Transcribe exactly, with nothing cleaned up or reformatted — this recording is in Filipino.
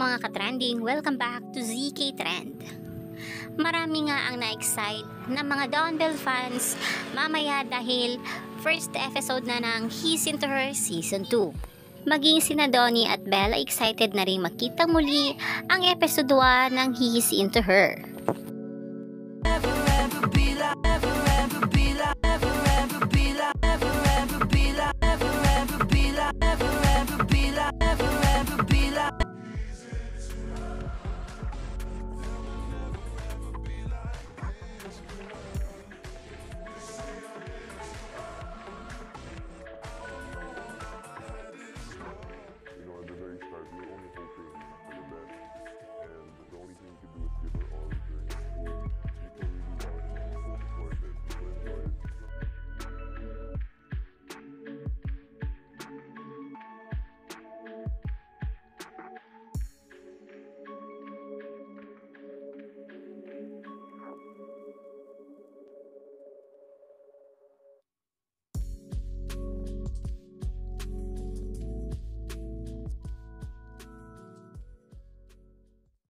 mga katrending, welcome back to Z K Trend. Marami nga ang na-excite ng mga Dawn Bell fans mamaya dahil first episode na ng He's Into Her Season two. Maging sina Donnie at Belle ay excited na rin makita muli ang episode one ng He's Into Her.